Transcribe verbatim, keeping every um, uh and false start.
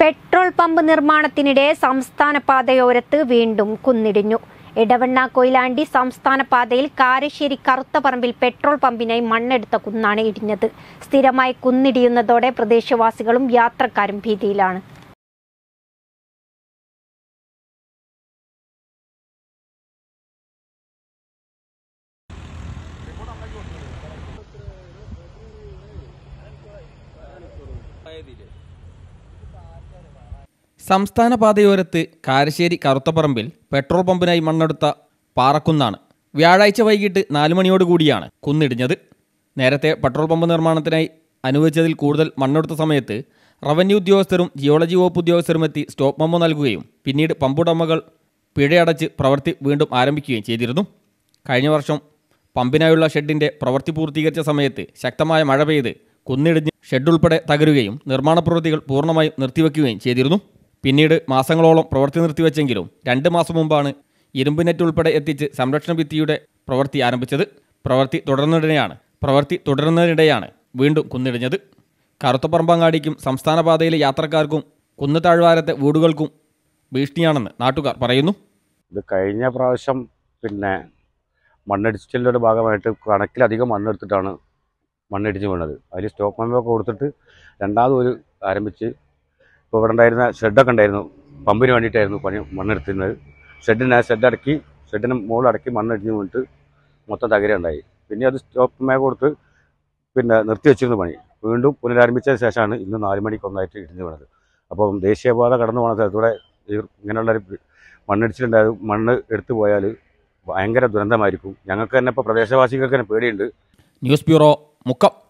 Petrol pump നിർമ്മാണത്തിനിടെ സംസ്ഥാന പാതയോരത്ത് വീണ്ടും കുന്നിടിഞ്ഞു. എടവണ്ണ കൊയിലാണ്ടി സംസ്ഥാന പാതയിൽ കാരശ്ശേരി കറുത്തപറമ്പിൽ പെട്രോൾ പമ്പിനായി മണ്ണെടുത്ത കുന്നാണ് ഇടിഞ്ഞത്. സ്ഥിരമായി കുന്നിടിയുന്നതോടെ പ്രദേശവാസികളും യാത്രക്കാരും ഭീതിയിലാണ്. സംസ്ഥാന പാതയോരത്ത് കാരശ്ശേരി കറുത്തപറമ്പിൽ പെട്രോൾ പമ്പിനായി മണ്ണെടുത്ത പാറക്കുന്നാണ്. വ്യാഴാഴ്ച വൈകിട്ട് നാലു മണിയോടുകൂടിയാണ് കുന്നിടിഞ്ഞത്. നേരത്തെ പെട്രോൾ പമ്പ് നിർമ്മാണത്തിനായി അനുവദിച്ചതിൽ കൂടുതൽ മണ്ണെടുത്ത സമയത്ത് റവന്യൂ ഉദ്യോഗസ്ഥരും ജിയോളജി വകുപ്പ് ഉദ്യോഗസ്ഥരും എത്തി സ്റ്റോപ്പ് മെമ്മോ നൽകുകയും പിന്നീട് പമ്പുടമകൾ പിഴയടച്ച് പ്രവൃത്തി വീണ്ടും ആരംഭിക്കുകയും ചെയ്തിരുന്നു. കഴിഞ്ഞ വർഷം പമ്പിനായുള്ള ഷെഡിൻ്റെ പ്രവൃത്തി പൂർത്തീകരിച്ച സമയത്ത് ശക്തമായ മഴ പെയ്ത് കുന്നിടിഞ്ഞ് ഷെഡുൾപ്പെടെ തകരുകയും നിർമ്മാണ പ്രവൃത്തികൾ പൂർണ്ണമായും നിർത്തിവെക്കുകയും ചെയ്തിരുന്നു. പിന്നീട് മാസങ്ങളോളം പ്രവൃത്തി നിർത്തിവെച്ചെങ്കിലും രണ്ട് മാസം മുമ്പാണ് ഇരുമ്പ് നെറ്റ് ഉൾപ്പെടെ എത്തിച്ച് സംരക്ഷണ ഭിത്തിയുടെ പ്രവൃത്തി ആരംഭിച്ചത്. പ്രവൃത്തി തുടർന്നതിനിടെയാണ് പ്രവൃത്തി തുടരുന്നതിനിടെയാണ് വീണ്ടും കുന്നിടിഞ്ഞത്. കറുത്തപറമ്പങ്ങാടിക്കും സംസ്ഥാന പാതയിലെ യാത്രക്കാർക്കും കുന്ന് താഴ്വാരത്തെ വീടുകൾക്കും ഭീഷണിയാണെന്ന് നാട്ടുകാർ പറയുന്നു. ഇത് കഴിഞ്ഞ പ്രാവശ്യം പിന്നെ മണ്ണിടിച്ചിലിൻ്റെ ഭാഗമായിട്ട് കണക്കിലധികം മണ്ണെടുത്തിട്ടാണ് മണ്ണിടിച്ച് വീണത്. അതിൽ സ്റ്റോപ്പ് മെമ്മോ കൊടുത്തിട്ട് രണ്ടാമത് ഒരു ആരംഭിച്ച് ഇപ്പോൾ ഇവിടെ ഉണ്ടായിരുന്ന ഷെഡൊക്കെ ഉണ്ടായിരുന്നു, പമ്പിന് വേണ്ടിയിട്ടായിരുന്നു പണി മണ്ണെടുത്തിരുന്നത്. ഷെഡിന് ഷെഡ് അടക്കി ഷെഡിന് മുകളിലടക്കി മണ്ണിടിഞ്ഞ് വീണിട്ട് മൊത്തം തകരുണ്ടായി. പിന്നെ അത് സ്റ്റോപ്പ് മെമ്മോ കൊടുത്ത് പിന്നെ നിർത്തി വെച്ചിരുന്നു പണി. വീണ്ടും പുനരാരംഭിച്ചതിന് ശേഷമാണ് ഇന്ന് നാല് മണിക്ക് ഒന്നായിട്ട് ഇടിഞ്ഞ് വീണത്. അപ്പം ദേശീയപാത കടന്നു പോകുന്ന സ്ഥലത്തൂടെ ഇങ്ങനെയുള്ളൊരു മണ്ണിടിച്ചിലുണ്ടായത് മണ്ണ് എടുത്തു പോയാൽ ഭയങ്കര ദുരന്തമായിരിക്കും. ഞങ്ങൾക്ക് തന്നെ ഇപ്പോൾ പ്രദേശവാസികൾക്ക് തന്നെ പേടിയുണ്ട്. News bureau, Mukkam.